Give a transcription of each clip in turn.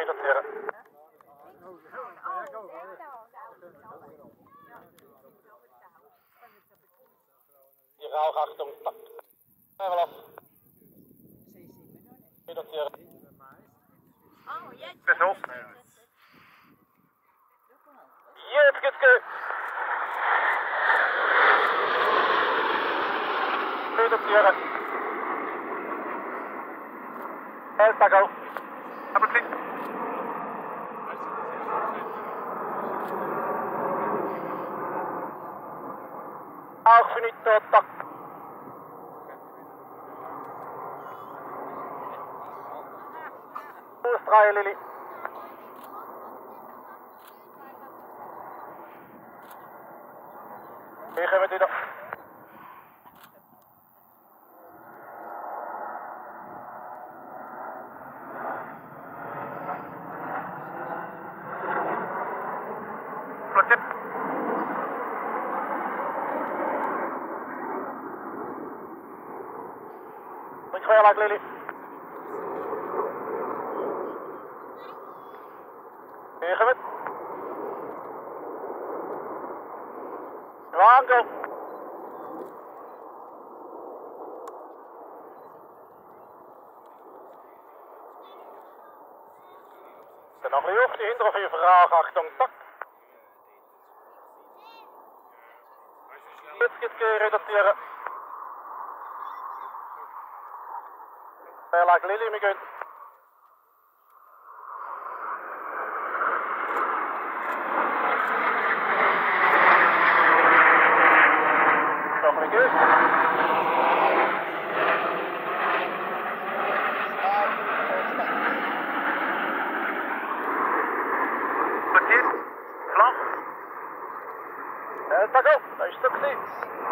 reduceren. Die rauwachtung, tak. Even af. Reduceren. Best op. Jepkitke. Reduceren. Delta go. Appetite. Finito, tak. Draaien, Lily. Tegen met u dan. Platip. Moet je gewoon laten, Lily. Tegen met. Aan, go. Dan nog niet op de hinder of je vraag, achtung, tak. Dit keer reduceren. Bij laat Lily me kunt. Nog een keer. Kwartier. Vlag. Tak op, dat is stuk niet.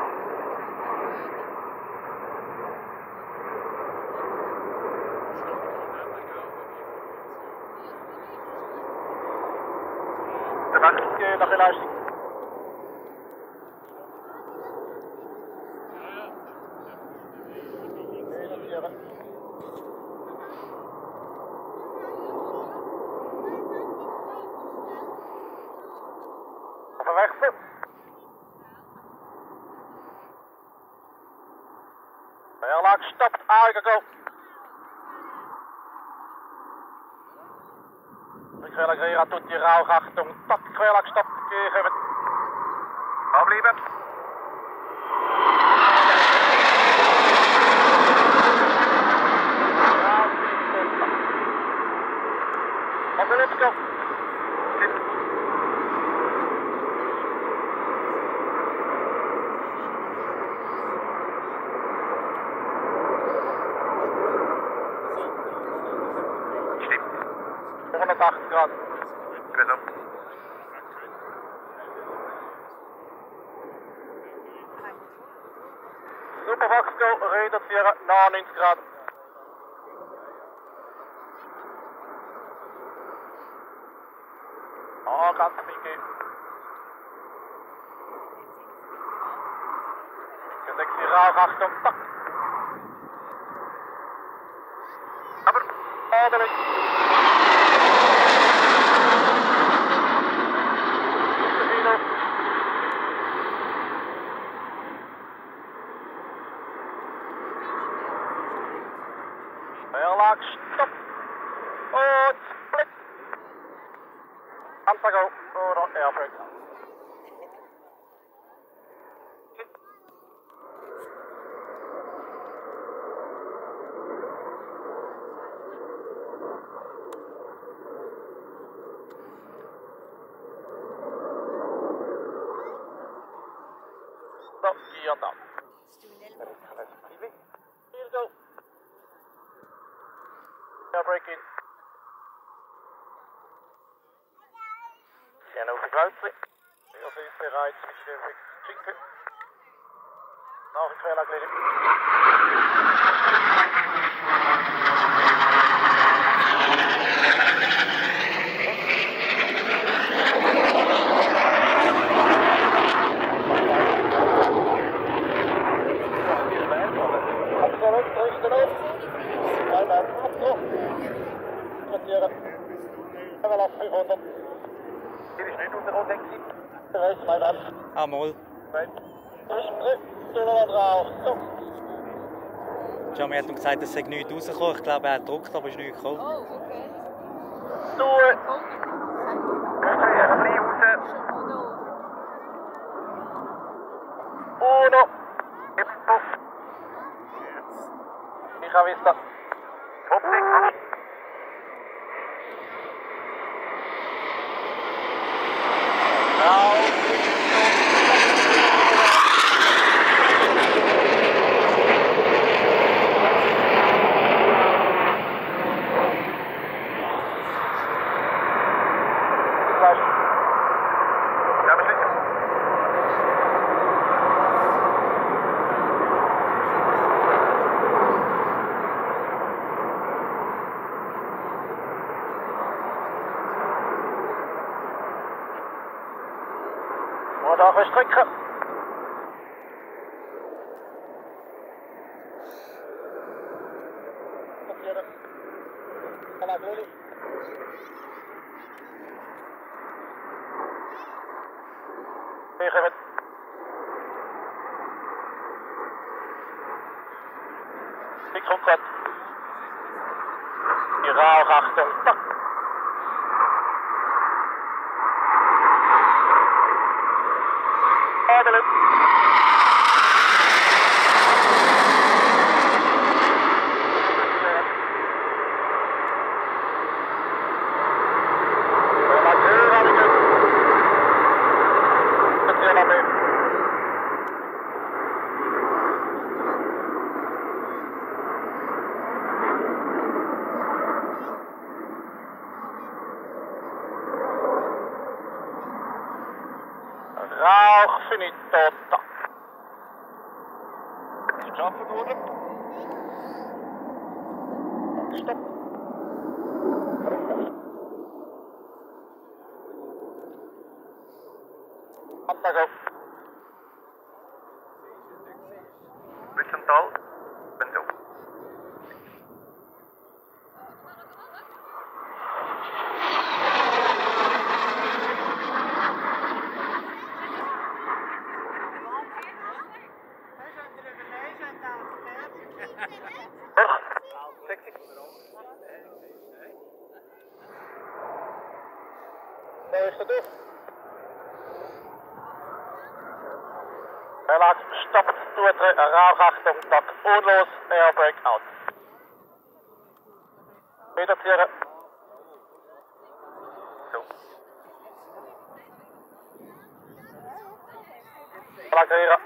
Nog geen luisteren. Even weg. Heel laag stopt, aangekomen. Ik ga hier aan tot die rauwachtung. Tak, ik ga stop. Geven. Afblijven. Op de linkerkant. Stip. 180 graden. Best op. Supervaxco, reduceren naar 90 graden. Oh, gaat het niet keer. Ik zie rauwachtung, tak. Aber, ordelijk. Heel laag, stop. Oh, split. Antago, voor de airbrake. Stop, hier dan. Hier zo. Airbrake in. En over buiten. Heel veel verrijdt, misschien even zinken. Nou, ik ga laten liggen. Level 500. Hier ist nicht untergekommen, denke ich. Der Rest, mein Mann. Ah, mal. Drauf. So. Jamie hat ihm gesagt, es sei nichts rausgekommen. Ich glaube, er hat gedruckt, aber es ist nichts gekommen. Oh, okay. Du. Geh ein bisschen raus. Uno. Ich habe es da. Top 6. Und auch eine Strecke. Tegen met. Niks opzet. Die rauw Achtung. Tak. Ordelijk. Rauch finito. Geschaffen wurde. Stopp. Abpassen. Wittental. Bento. Waar is dat door? Relax, stop, toetreden, Rauchachtung, tak, unlos, Airbrake out. Reduzieren. So. Relaxeren.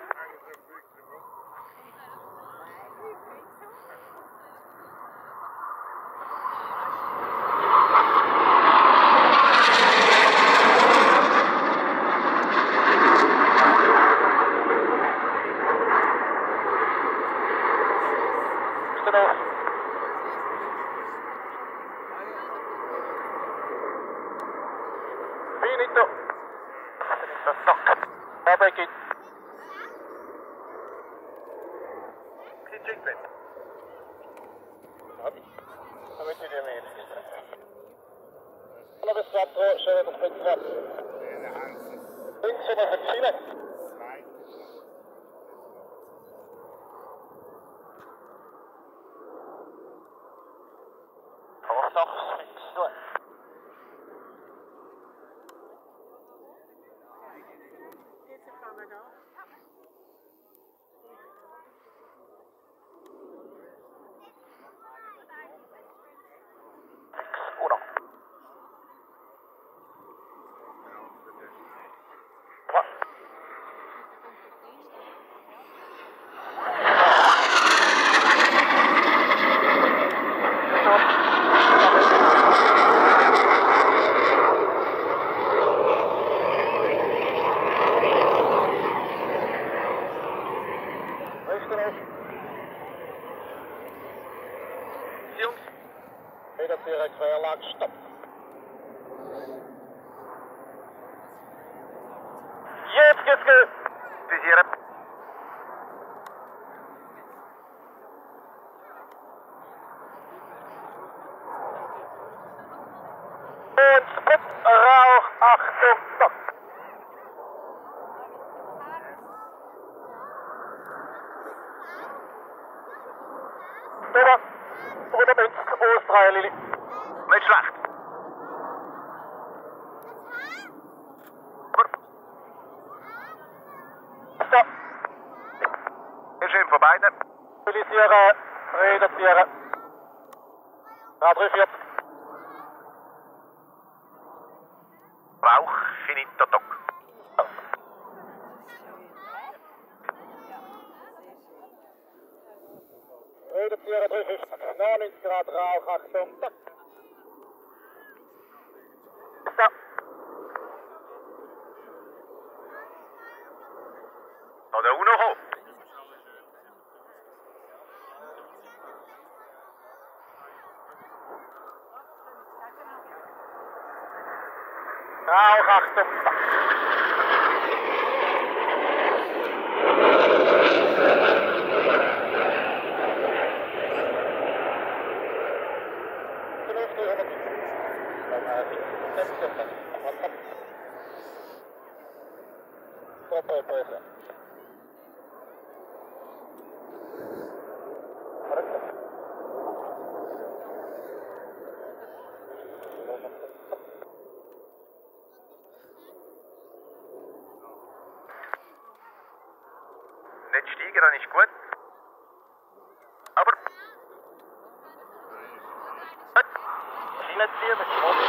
Finito. Stop. Airbrake in. Checkpoint. Come ti devi Alla bis 4, scende das Fenster. Links oder Ziele. Noch fix. Reduzieren, Querlaag, stop. Jetzt geht's gut. Visieren. Und Gut, Rauch, Achtung, stopp. Oder Minsk, Australien, Lili. Nicht schlecht. Stopp. Ist schön von beiden. Stabilisieren, reduzieren. A340. Rauch, finito doc. Reduzieren, 350. 99 Grad Rauch, Achtung, Dock. Stopp. Oder uno hoch. Rauch, Achtung, Stopp. Nicht steigen, dann ist gut. Aber... Reinziehen, das ist gut.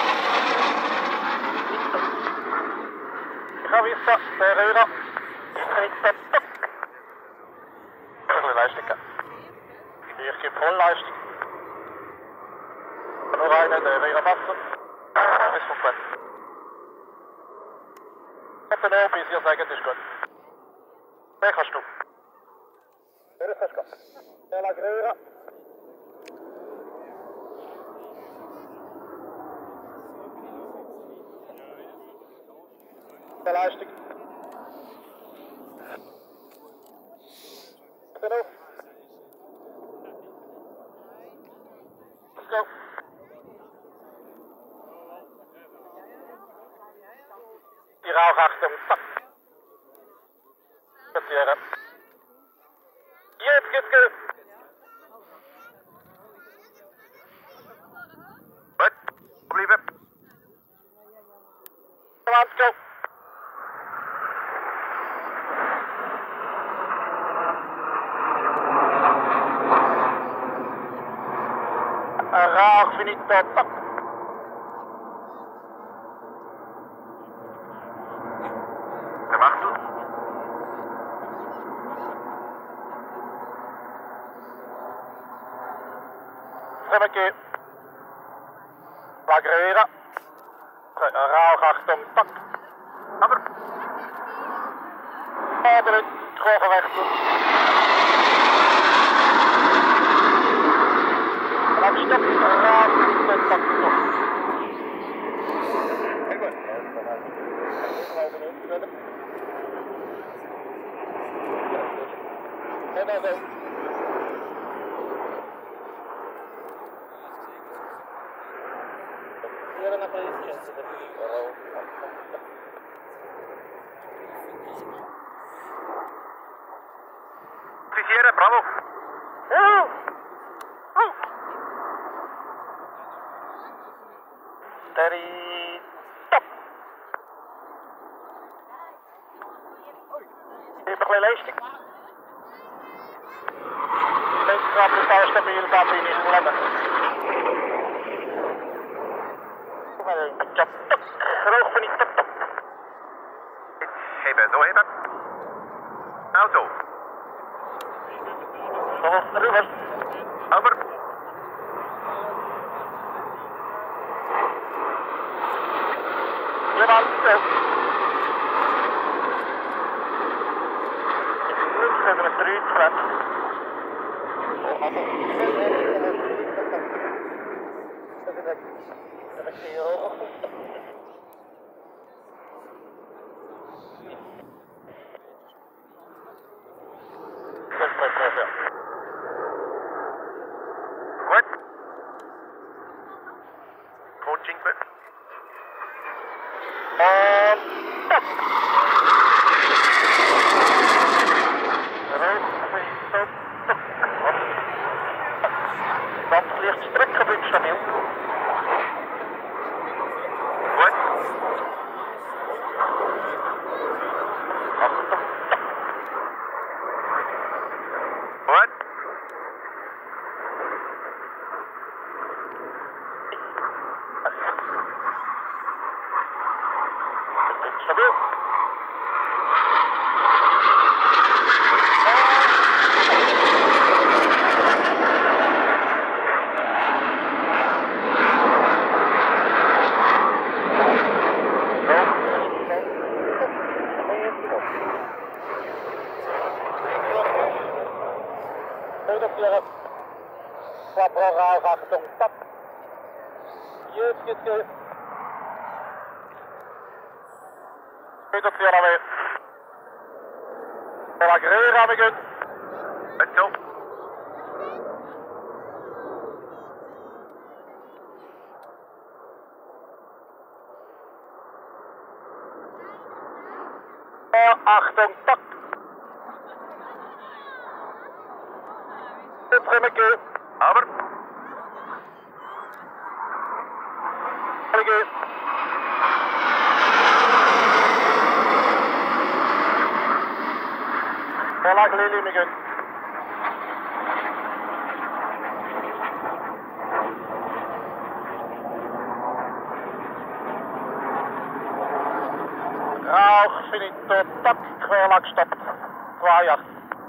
Ich habe Vista, der Röhrer. Ein bisschen Leistung geben. Ich gebe Vollleistung. Nur einen, der Röhrer Wasser. Das ist gut. Ich habe den bis ihr sagt, das ist gut. Den kannst du. Ja, das kannst du. Der lag Röhrer. Der Leistung. Genau. Let's go. Die Rauchachtung. Passieren. Jetzt geht's gut. Gut. Bleiben. Let's go. Rauch, finito, top. Was machst du? Zurückgehen. Lagrera. Rauch, Achtung, top. Aber. Aderen, Kurvenwechsel. Stopp, Rauch, Achtung, top. Sehr gut. Fisieren, bravo. Steady. Stop. Even een klein leesje. Linkskrap is daar stabiel, gaat hier niet letten. Top. Roog van die top. Heben, zo heben. Nou zo. Nog rivers. Over. Jemand zo. Links hebben we 3 flat. Gut. Coaching. stabil. Gut. Achtung. Gut. Stabil. Reduzieren. Quattro raus, Achtung, stopp. Jetzt geht's. Reduzieren wir. Relagreren wir gehen. Gut so. Achtung, stopp. Jetzt können wir gehen. Aber. Wir gehen. Vorlag Lili, wir gehen. Rauch, finito, tack, Querlag, stopp. 2,8.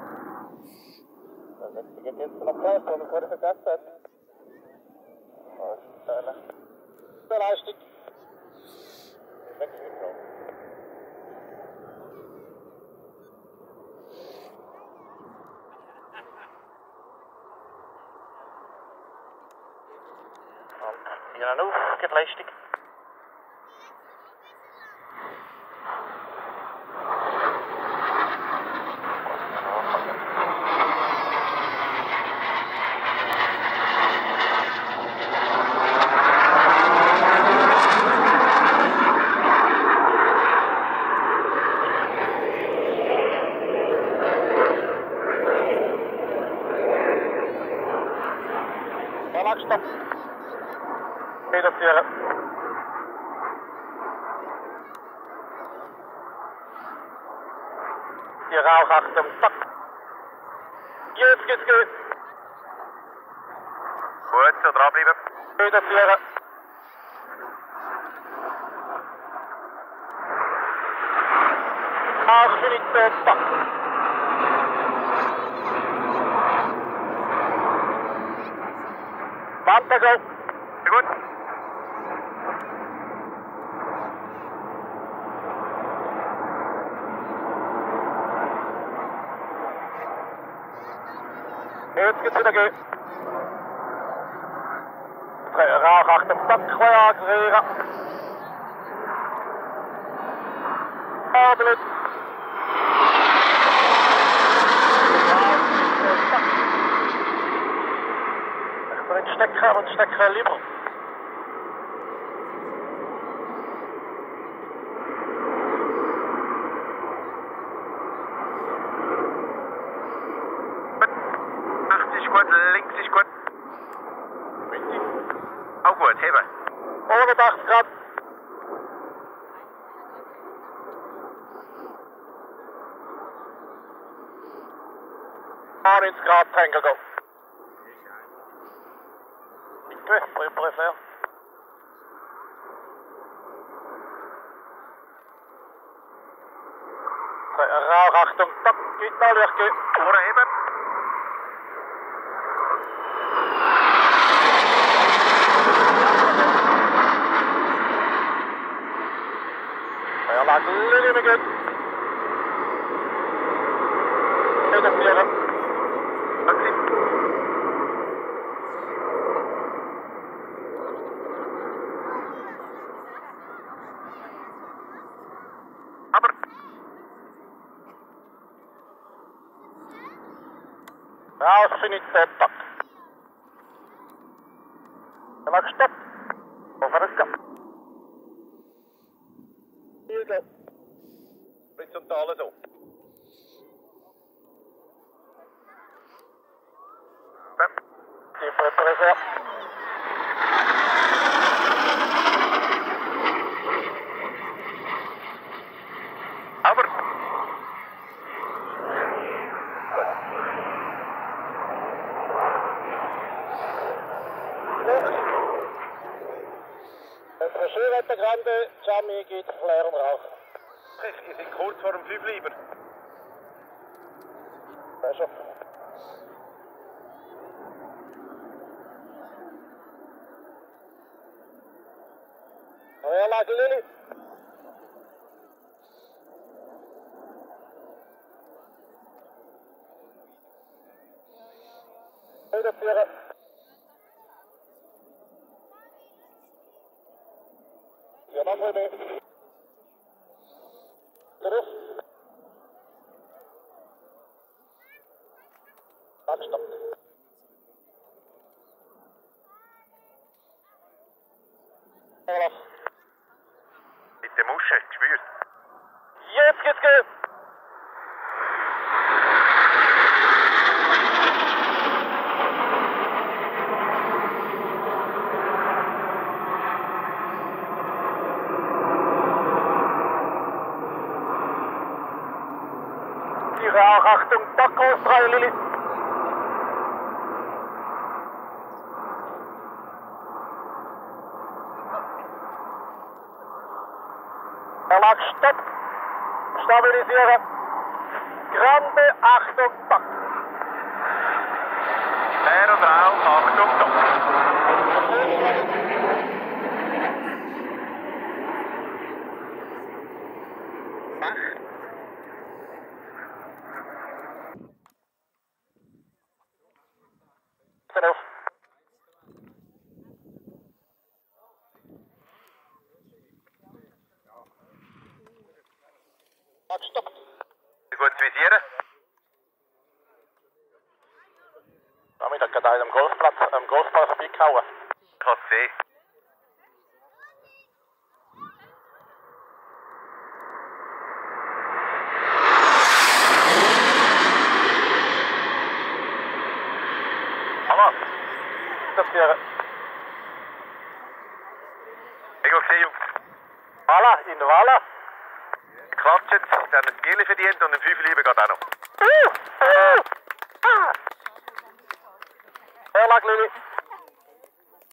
Der letzte geht jetzt noch raus, und ich wurde vergessen. Der Leistung. Wechselkontrolle. Und hier auf, geht Leistung. Stopp. Reduzieren. Hier Rauch, Achtung, stopp. Jetzt geht's gut. Gut, so dranbleiben. Reduzieren. Rauch, finito, stopp. Warte, go. Gut. Jetzt geht's wieder gehen. Rauch, Achtung, stopp, akselerieren. Ablet. Stecker und Stecker lieber. Gut, links ist gut. Richtig. Auch gut, heben. 180 Grad. ...90 Grad, Tanker, go. Bitte, préfère. Rauch, Achtung, stopp, geht mal, durchgehen. Oder heben. Ja, laat Lili beginnen. Reduzieren. Actie. Aber. Raus, finito, tack. Ja, laat stop. Overkant. Hier go. Horizontale so. Die Präparation. Schönwetter Grande, Jamie geht Flair und Rauch. Ich sind kurz vor dem 5 lieber. Ja, schon. Anlage Lilly. Wiederführen. Ja, noch mal mehr. Drauf. Stopp. Olaf. Mit der Musche, spürst. Jetzt geht's gehen. Ihre auch Achtung, Backausdrei, Lilly. Erlag, Stopp. Stabilisieren. Grande, Achtung, Back. Flair und Rauch, Achtung, Stopp. Auf. Stopp. Gut zu visieren. Damit hat gerade einen Golfplatz, am Golfball vorbeigehauen. Ich habe es gesehen. Hammer. Das wäre. Ich habe gesehen, Jungs. Walla, in Walla. Klatschen, sie haben ein Bierchen verdient und ein 5 lieber geht auch noch. Erlag, Lilly.